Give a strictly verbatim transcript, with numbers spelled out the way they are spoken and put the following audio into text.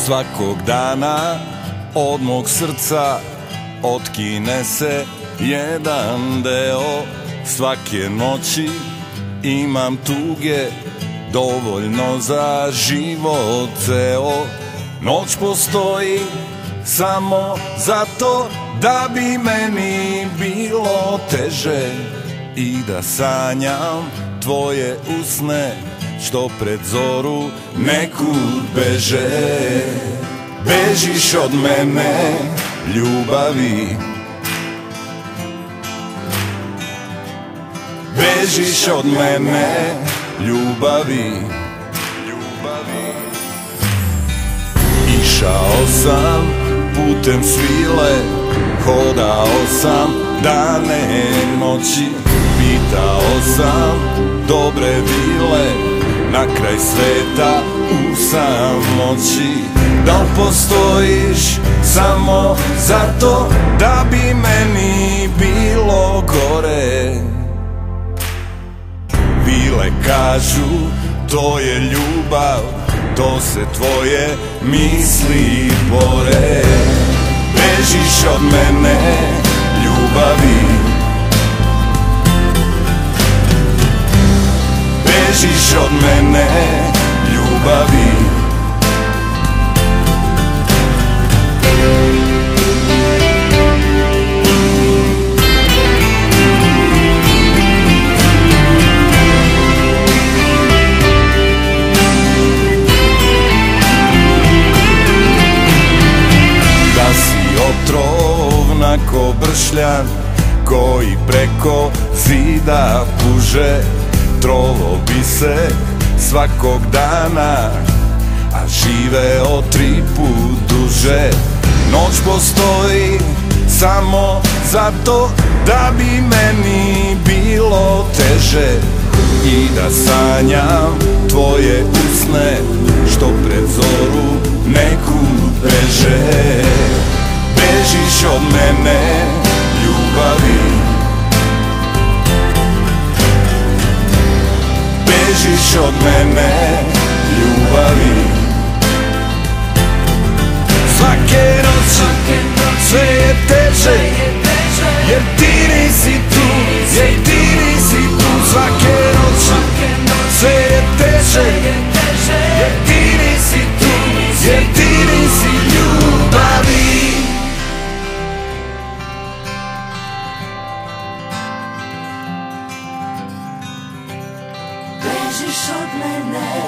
Svakog dana od mog srca otkine se jedan deo. Svake noći imam tuge dovoljno za život ceo. Noć postoji samo zato da bi meni bilo teže i da sanjam tvoje usne što pred zoru nekud beže. Bežiš od mene, ljubavi, bežiš od mene, ljubavi, ljubavi. Išao sam putem svile, hodao sam dane noći, pitao sam dobre vile na kraj sveta u samoći. Da li postojiš samo zato da bi meni bilo gore? Vile kažu to je ljubav, to se tvoje misli bore. Bežiš od mene, ljubavi, bežiš od mene, ljubavi. Da si otrovna ko bršljan koji preko zida puže, trovo bi se svakog dana, a živeo tri put duže. Noć postoji samo zato da bi meni bilo teže i da sanjam tvoje usne što pred zoru nekud beže. Bežiš od mene, ljubavi, bežiš od mene, ljubavi. Svake noći sve je teže, jer ti nisi tu, jer ti nisi tu. Svake noći sve je teže, jer ti nisi tu, jer ti nisi ljubavi. Bežiš od mene,